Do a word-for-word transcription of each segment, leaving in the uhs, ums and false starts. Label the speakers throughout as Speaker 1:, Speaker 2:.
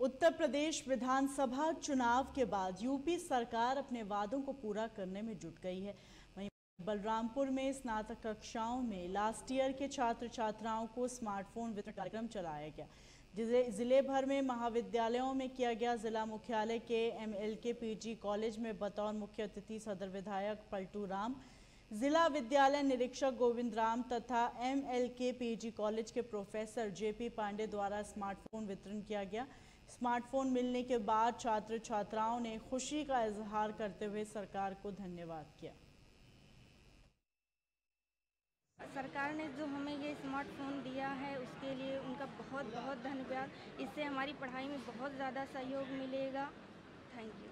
Speaker 1: उत्तर प्रदेश विधानसभा चुनाव के बाद यूपी सरकार अपने वादों को पूरा करने में जुट गई है। वहीं बलरामपुर में स्नातक कक्षाओं में लास्ट ईयर के छात्र छात्राओं को स्मार्टफोन वितरण कार्यक्रम चलाया गया, जिसे जिले भर में महाविद्यालयों में किया गया। जिला मुख्यालय के एमएलके पीजी कॉलेज में बतौर मुख्य अतिथि सदर विधायक पलटू राम, जिला विद्यालय निरीक्षक गोविंद राम तथा एमएलके पीजी कॉलेज के प्रोफेसर जेपी पांडे द्वारा स्मार्टफोन वितरण किया गया। स्मार्टफोन मिलने के बाद छात्र छात्राओं ने खुशी का इजहार करते हुए सरकार को धन्यवाद किया।
Speaker 2: सरकार ने जो हमें ये स्मार्टफोन दिया है उसके लिए उनका बहुत बहुत धन्यवाद। इससे हमारी पढ़ाई में बहुत ज़्यादा सहयोग मिलेगा। Thank you.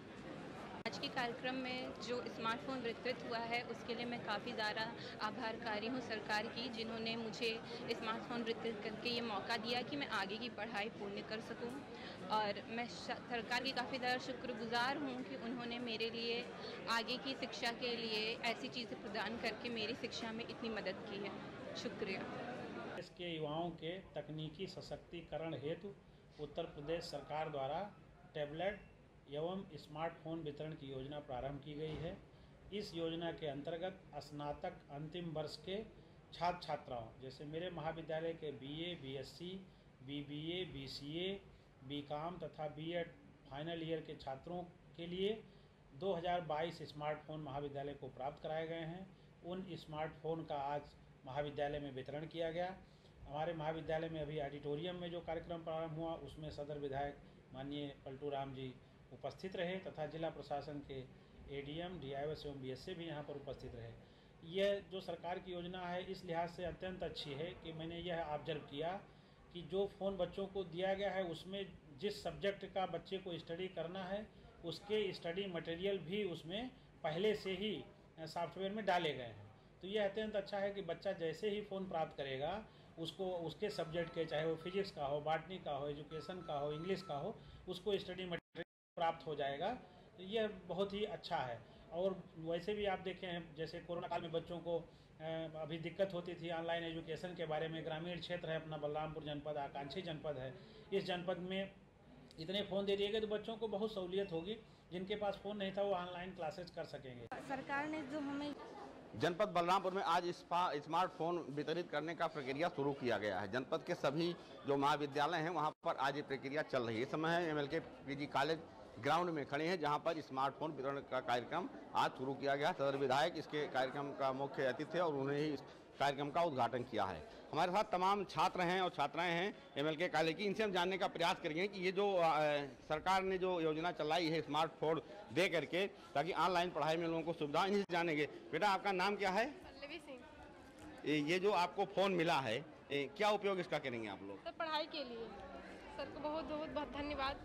Speaker 3: आज के कार्यक्रम में जो स्मार्टफोन वितरित हुआ है उसके लिए मैं काफ़ी ज़्यादा आभारकारी हूँ सरकार की, जिन्होंने मुझे स्मार्टफोन वितरित करके ये मौका दिया कि मैं आगे की पढ़ाई पूर्ण कर सकूँ। और मैं सरकार की काफ़ी ज़्यादा शुक्रगुजार हूँ कि उन्होंने मेरे लिए आगे की शिक्षा के लिए ऐसी चीज़ें प्रदान करके मेरी शिक्षा में इतनी मदद की है। शुक्रिया।
Speaker 4: देश के युवाओं के तकनीकी सशक्तिकरण हेतु उत्तर प्रदेश सरकार द्वारा टैबलेट एवं स्मार्टफोन वितरण की योजना प्रारंभ की गई है। इस योजना के अंतर्गत स्नातक अंतिम वर्ष के छात्र छात्राओं, जैसे मेरे महाविद्यालय के BA, BSc, BBA, BCA, BCom तथा बीएड फाइनल ईयर के छात्रों के लिए दो हज़ार बाईस स्मार्टफोन महाविद्यालय को प्राप्त कराए गए हैं। उन स्मार्टफोन का आज महाविद्यालय में वितरण किया गया। हमारे महाविद्यालय में अभी ऑडिटोरियम में जो कार्यक्रम प्रारंभ हुआ उसमें सदर विधायक माननीय पलटू राम जी उपस्थित रहे तथा जिला प्रशासन के एडीएम, डीआईओ एवं बीएसए भी यहाँ पर उपस्थित रहे। यह जो सरकार की योजना है इस लिहाज से अत्यंत अच्छी है कि मैंने यह ऑब्जर्व किया कि जो फ़ोन बच्चों को दिया गया है उसमें जिस सब्जेक्ट का बच्चे को स्टडी करना है उसके स्टडी मटेरियल भी उसमें पहले से ही सॉफ्टवेयर में डाले गए हैं। तो यह अत्यंत अच्छा है कि बच्चा जैसे ही फ़ोन प्राप्त करेगा उसको उसके सब्जेक्ट के, चाहे वो फिजिक्स का हो, बॉटनी का हो, एजुकेशन का हो, इंग्लिश का हो, उसको स्टडी मटेरियल प्राप्त हो जाएगा। तो यह बहुत ही अच्छा है। और वैसे भी आप देखें हैं जैसे कोरोना काल में बच्चों को अभी दिक्कत होती थी ऑनलाइन एजुकेशन के बारे में। ग्रामीण क्षेत्र है अपना बलरामपुर जनपद, आकांक्षी जनपद है। इस जनपद में इतने फ़ोन दे दिए गए तो बच्चों को बहुत सहूलियत होगी। जिनके पास फ़ोन नहीं था वो ऑनलाइन क्लासेज कर सकेंगे।
Speaker 2: सरकार ने जो हमें
Speaker 5: जनपद बलरामपुर में आज स्मार्टफोन वितरित करने का प्रक्रिया शुरू किया गया है। जनपद के सभी जो महाविद्यालय हैं वहां पर आज ये प्रक्रिया चल रही है। इस समय है एमएलके पीजी कॉलेज ग्राउंड में खड़े हैं जहां पर स्मार्टफोन वितरण का कार्यक्रम आज शुरू किया गया। सदर विधायक इसके कार्यक्रम का मुख्य अतिथि है और उन्होंने ही इस कार्यक्रम का उद्घाटन किया है। हमारे साथ तमाम छात्र हैं और छात्राएं हैं एमएलके कॉलेज की। इनसे हम जानने का प्रयास करेंगे कि ये जो आ, सरकार ने जो योजना चलाई है स्मार्टफोन दे करके ताकि ऑनलाइन पढ़ाई में लोगों को सुविधा, इनसे जानेंगे। बेटा आपका नाम क्या है?
Speaker 6: पल्लवी सिंह।
Speaker 5: ये जो आपको फ़ोन मिला है क्या उपयोग इसका करेंगे आप लोग?
Speaker 6: सर पढ़ाई के लिए। सर को बहुत बहुत बहुत धन्यवाद।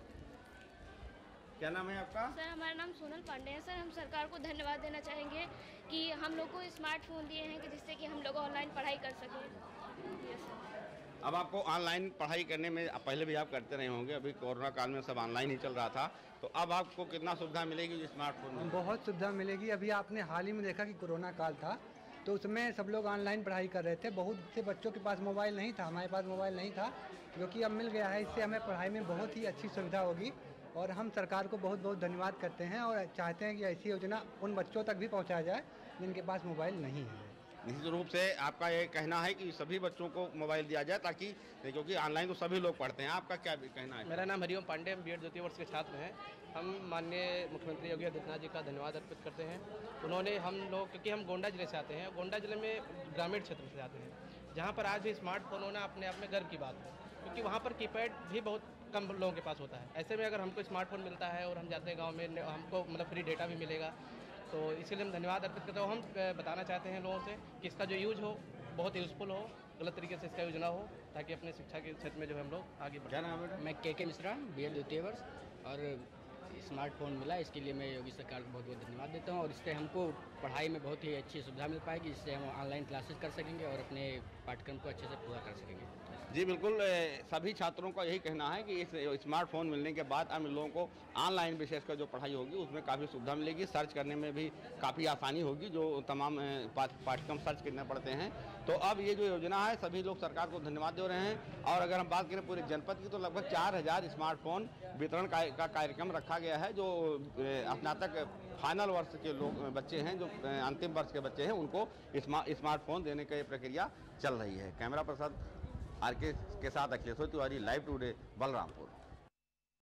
Speaker 5: क्या नाम है आपका?
Speaker 7: सर हमारा नाम सोनल पांडे है। सर हम सरकार को धन्यवाद देना चाहेंगे कि हम लोग को स्मार्टफोन दिए हैं कि जिससे कि हम लोग ऑनलाइन पढ़ाई कर सकें। Yes sir.
Speaker 5: अब आपको ऑनलाइन पढ़ाई करने में पहले भी आप करते रहे होंगे, अभी कोरोना काल में सब ऑनलाइन ही चल रहा था, तो अब आपको कितना सुविधा मिलेगी स्मार्टफोन में?
Speaker 8: बहुत सुविधा मिलेगी। अभी आपने हाल ही में देखा कि कोरोना काल था तो उसमें सब लोग ऑनलाइन पढ़ाई कर रहे थे। बहुत से बच्चों के पास मोबाइल नहीं था, हमारे पास मोबाइल नहीं था, जो कि अब मिल गया है। इससे हमें पढ़ाई में बहुत ही अच्छी सुविधा होगी और हम सरकार को बहुत बहुत धन्यवाद करते हैं और चाहते हैं कि ऐसी योजना उन बच्चों तक भी पहुंचाया जाए जिनके पास मोबाइल नहीं है।
Speaker 5: निश्चित रूप से आपका ये कहना है कि सभी बच्चों को मोबाइल दिया जाए ताकि, क्योंकि ऑनलाइन तो सभी लोग पढ़ते हैं। आपका क्या कहना है?
Speaker 9: मेरा नाम हरिओम पांडे, हम बीएड द्वितीय वर्ष के छात्र हैं। हम माननीय मुख्यमंत्री योगी आदित्यनाथ जी का धन्यवाद अर्पित करते हैं। उन्होंने हम लोग, क्योंकि हम गोंडा जिले से आते हैं, गोंडा जिले में ग्रामीण क्षेत्र से आते हैं जहाँ पर आज भी स्मार्टफोन होना अपने आप में गर्व की बात है, क्योंकि वहाँ पर कीपैड भी बहुत कम लोगों के पास होता है। ऐसे में अगर हमको स्मार्टफोन मिलता है और हम जाते हैं गांव में, हमको मतलब फ्री डेटा भी मिलेगा, तो इसीलिए हम धन्यवाद अर्पित करते हैं। हम बताना चाहते हैं लोगों से कि इसका जो यूज हो बहुत यूज़फुल हो, गलत तरीके से इसका यूज ना हो, ताकि अपने शिक्षा के क्षेत्र में जो है हम लोग आगे बढ़ें।
Speaker 5: क्या नाम है?
Speaker 10: मैं के के मिश्रा, बीएड द्वितीय वर्ष, और स्मार्टफोन मिला इसके लिए मैं योगी सरकार को बहुत बहुत धन्यवाद देता हूँ। और इससे हमको पढ़ाई में बहुत ही अच्छी सुविधा मिल पाएगी, जिससे हम ऑनलाइन क्लासेस कर सकेंगे और अपने पाठ्यक्रम को अच्छे से पूरा कर सकेंगे।
Speaker 5: जी बिल्कुल, सभी छात्रों का यही कहना है कि इस स्मार्टफोन मिलने के बाद अब इन लोगों को ऑनलाइन विशेषकर जो पढ़ाई होगी उसमें काफ़ी सुविधा मिलेगी, सर्च करने में भी काफ़ी आसानी होगी, जो तमाम पाठ्यक्रम सर्च करने पड़ते हैं। तो अब ये जो योजना है सभी लोग सरकार को धन्यवाद दे रहे हैं। और अगर हम बात करें पूरे जनपद की तो लगभग चार हज़ार स्मार्टफोन वितरण का, का कार्यक्रम रखा गया है। जो स्नातक फाइनल वर्ष के लोग बच्चे हैं, जो अंतिम वर्ष के बच्चे हैं, उनको स्मार्टफोन देने की प्रक्रिया चल रही है। कैमरा पर्सन आर के के साथ अखिलेश्वर तिवारी, लाइव टुडे, बलरामपुर।